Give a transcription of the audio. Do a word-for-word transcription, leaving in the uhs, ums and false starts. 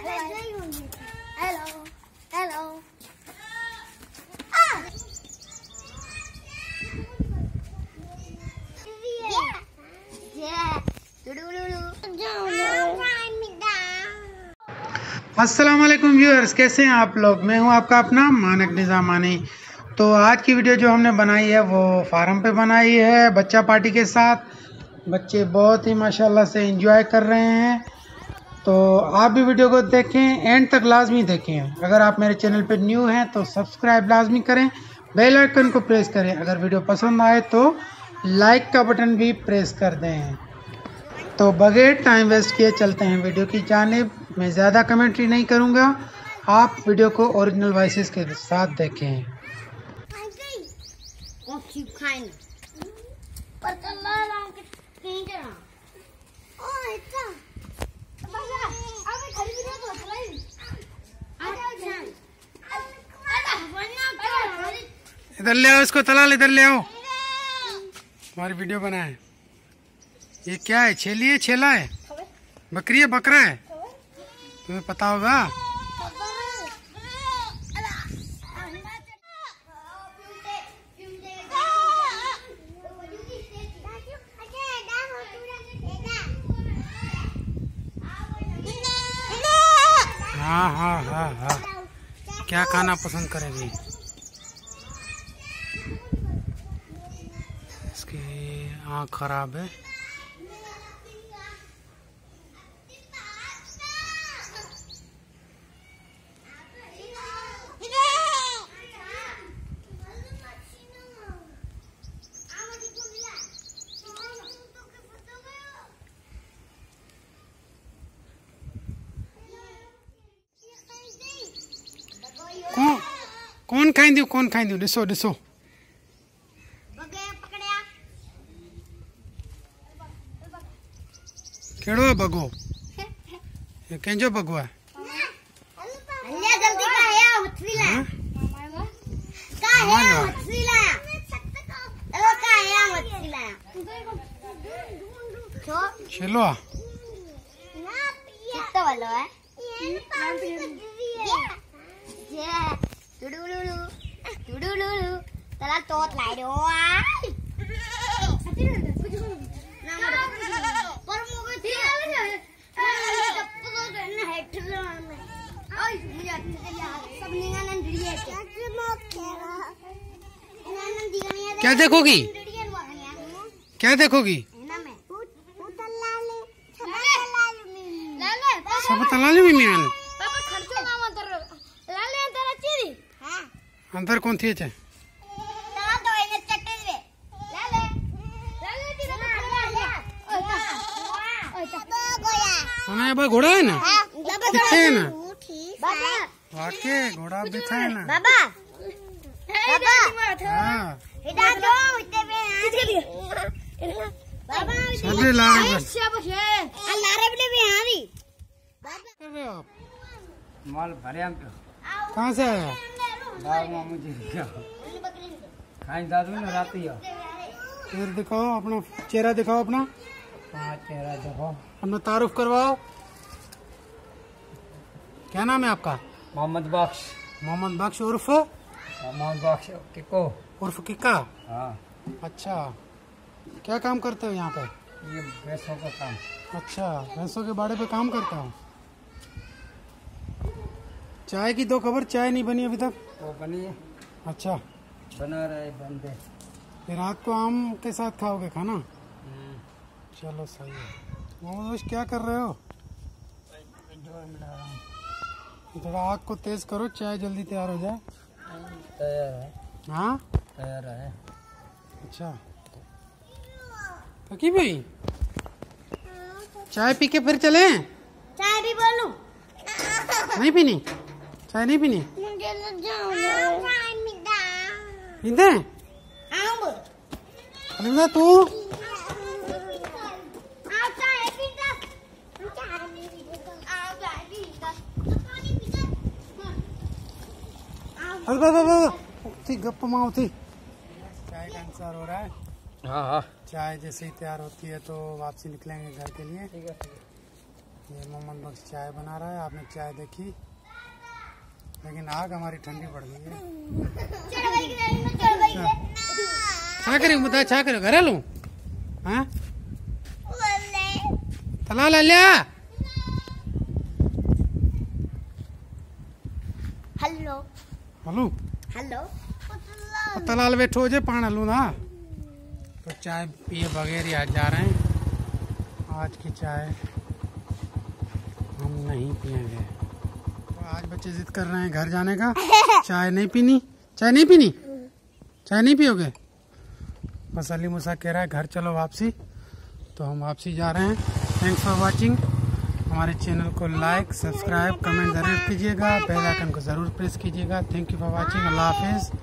Hello hello अस्सलाम वालेकुम viewers, कैसे हैं आप लोग। मैं हूं आपका अपना मानक निज़ामानी। तो आज की वीडियो जो हमने बनाई है वो फार्म पे बनाई है बच्चा पार्टी के साथ। बच्चे बहुत ही माशाल्लाह से एंजॉय कर रहे हैं। तो आप भी वीडियो को देखें, एंड तक लाजमी देखें। अगर आप मेरे चैनल पे न्यू हैं तो सब्सक्राइब लाजमी करें, बेल आइकन को प्रेस करें। अगर वीडियो पसंद आए तो लाइक का बटन भी प्रेस कर दें। तो बगैर टाइम वेस्ट किए चलते हैं वीडियो की जानिब। मैं ज़्यादा कमेंट्री नहीं करूँगा, आप वीडियो को ओरिजिनल वॉइसेस के साथ देखें। इधर ले आओ इसको, तलाल इधर ले आओ, हमारी वीडियो बनाए। ये क्या है, छेली है, छेला है, बकरी है, बकरा है, तुम्हें पता होगा। हाँ हाँ हाँ हाँ, क्या खाना पसंद करेगी। इसकी आँख खराब है। कौन कौन खाइंदियो कौन खाइंदियो ॾिसो ॾिसो। केड़ो है बगो, ये कंहिंजो बगो है। चलो आ तला तोत लाई दो पर मुझे थी क्या देखोगी, क्या देखोगी। सब तलाली में मियान अंदर कौन थी चे हमें घोड़ा है ना, कितने है ना वाके घोड़ा बिठा है ना बाबा बाबा। हाँ सभी ला रहे आप माल भरे कहाँ से आया। मुझे खाई दादू ना रात ही फिर दिखाओ अपना चेहरा, दिखाओ अपना। हाँ चेहरा देखो, अपना तारुफ करवाओ। क्या नाम है आपका। मोहम्मद बख्श। मोहम्मद बख्श उर्फ मोहम्मद बख्श किको उर्फ किक्का। हाँ अच्छा, क्या काम करते हो यहाँ पे। ये भैंसों का काम। अच्छा, भैंसों के बाड़े पे काम करता हूँ। चाय की दो खबर, चाय नहीं बनी अभी तक। वो बनी है। अच्छा, बना रहे बंदे। फिर रात को आम के साथ खाओगे खाना। चलो सही है। मोहम्मद क्या कर रहे हो। थोड़ा आग को तेज करो, चाय जल्दी तैयार हो जाए। तैयार है। हाँ तैयार है। अच्छा फकी भाई, चाय पी के फिर चले। चाय भी बोलूं। नहीं पीनी चाय, नहीं पीनी। मुझे लग जाओ पीते हैं तू। थी गप माओ थी। चाय का इंतजार हो रहा है। हाँ हाँ चाय जैसे ही तैयार होती है तो वापसी निकलेंगे घर के लिए। ठीक है ठीक है। ये मोहम्मद बख्श चाय बना रहा है। आपने चाय देखी, लेकिन आग हमारी ठंडी पड़ गई है। क्या करें बता, क्या करें घर लूँ? हाँ तला ला लिया। हेलो हलू हेलो तलाल बैठो जे पान हलू ना। तो चाय पिए बगैर ही आज जा रहे हैं। आज की चाय हम नहीं पिएंगे। तो आज बच्चे जिद कर रहे हैं घर जाने का। चाय नहीं पीनी, चाय नहीं पीनी, चाय नहीं पियोगे? बस अली मूसा कह रहा है घर चलो वापसी, तो हम वापसी जा रहे हैं। Thanks for watching. हमारे चैनल को लाइक, सब्सक्राइब, कमेंट ज़रूर कीजिएगा। बेल आइकन को ज़रूर प्रेस कीजिएगा। Thank you for watching. अल्लाह हाफिज़।